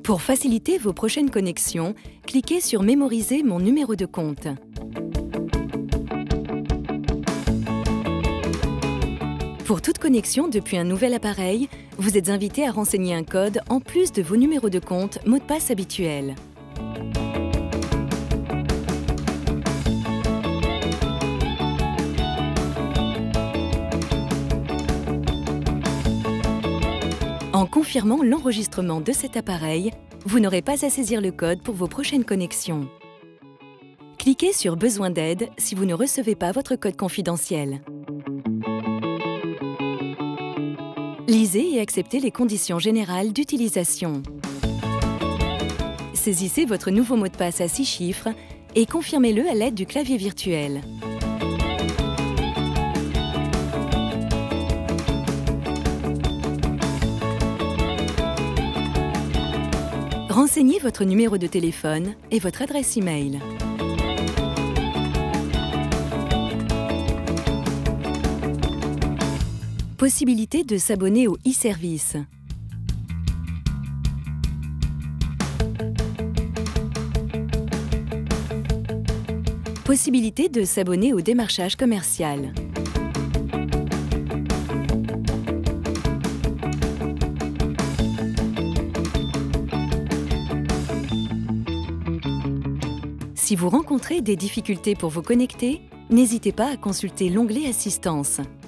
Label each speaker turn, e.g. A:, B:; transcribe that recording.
A: Pour faciliter vos prochaines connexions, cliquez sur « Mémoriser mon numéro de compte ». Pour toute connexion depuis un nouvel appareil, vous êtes invité à renseigner un code en plus de vos numéros de compte, mots de passe habituels. En confirmant l'enregistrement de cet appareil, vous n'aurez pas à saisir le code pour vos prochaines connexions. Cliquez sur « Besoin d'aide » si vous ne recevez pas votre code confidentiel. Lisez et acceptez les conditions générales d'utilisation. Saisissez votre nouveau mot de passe à 6 chiffres et confirmez-le à l'aide du clavier virtuel. Renseignez votre numéro de téléphone et votre adresse e-mail. Possibilité de s'abonner au e-service. Possibilité de s'abonner au démarchage commercial. Si vous rencontrez des difficultés pour vous connecter, n'hésitez pas à consulter l'onglet Assistance.